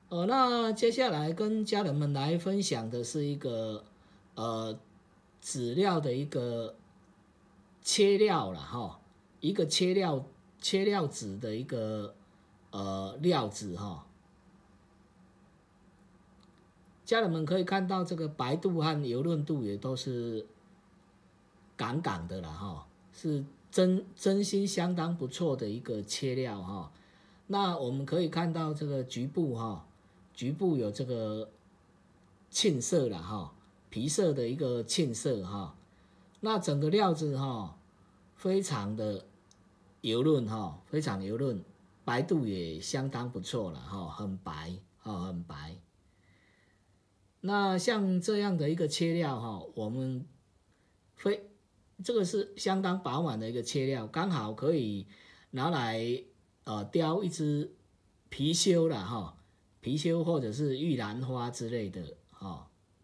那接下来跟家人们来分享的是一个籽料的一个切料啦哈，一个切料籽的一个料子哈。家人们可以看到这个白度和油润度也都是杠杠的啦哈，是真心相当不错的一个切料哈。那我们可以看到这个局部哈，局部有这个沁色啦哈，皮色的一个沁色哈。那整个料子哈，非常的油润哈，非常油润，白度也相当不错了哈，很白哈，很白。那像这样的一个切料哈，我们这个是相当饱满的一个切料，刚好可以拿来雕一只貔貅啦哈，貔貅或者是玉兰花之类的哈。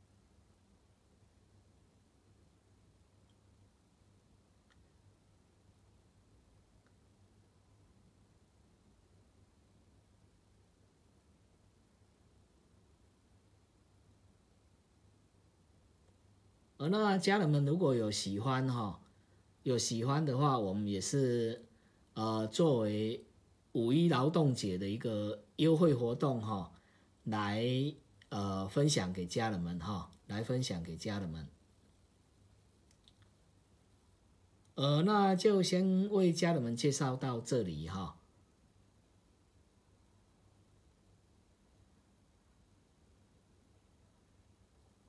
那家人们如果有喜欢哈，有喜欢的话，我们也是作为5·1劳动节的一个优惠活动哈，来分享给家人们哈，来分享给家人们。那就先为家人们介绍到这里哈。